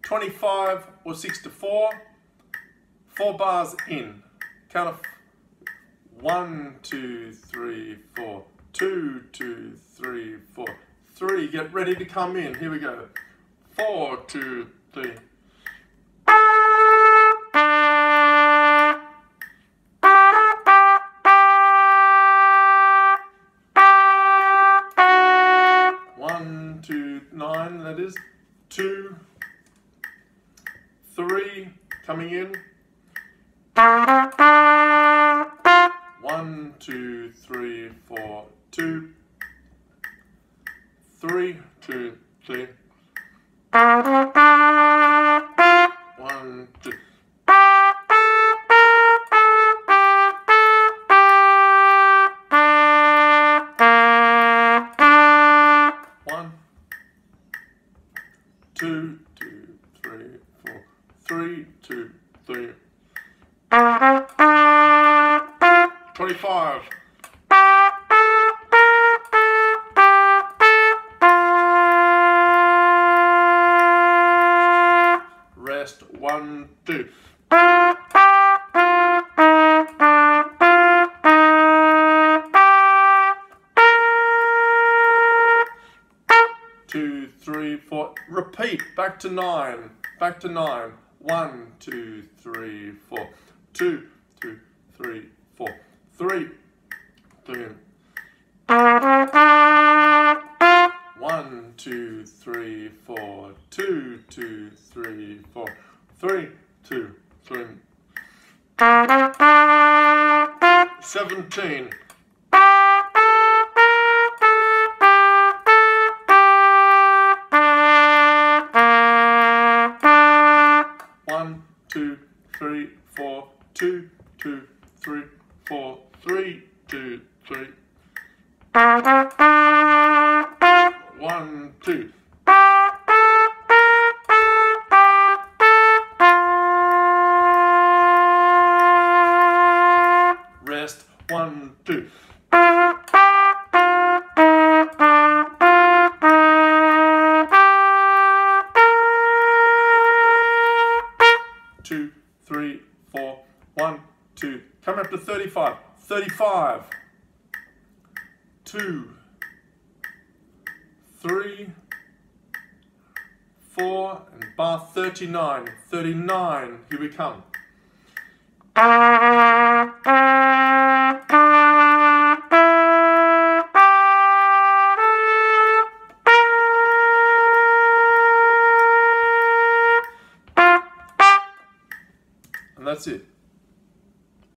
25 or 6 to 4. 4 bars in. Count of 1, 2, 3, 4. 2, 2, 3, 4. 3. Get ready to come in. Here we go. 4, 2, 3. One, two, 9, that is. 2, 3, coming in. 1, 2, 3, 4, 2, 3, 2, 3. 1, 2. One, 2, 2, 3, 4, 3, 2, 3. 25. Rest. 1, 2. 2, 3, 4. Repeat. Back to 9. Back to 9. 1, 2, 3, 4. 2, 2, 3, 4. 3, 3. 1, 2, 3, 4. 2, 2, 3, 4. 3, 2, 3. 17. 1, 2, 3, 4. 2, 2, 3, 4. 3, 2, 3. 1, 2. Rest. 1, 2. 2, 3, 4. 1, 2. Come up to 35. 35. 2, 3, 4, and bar 39. 39. Here we come. And that's it.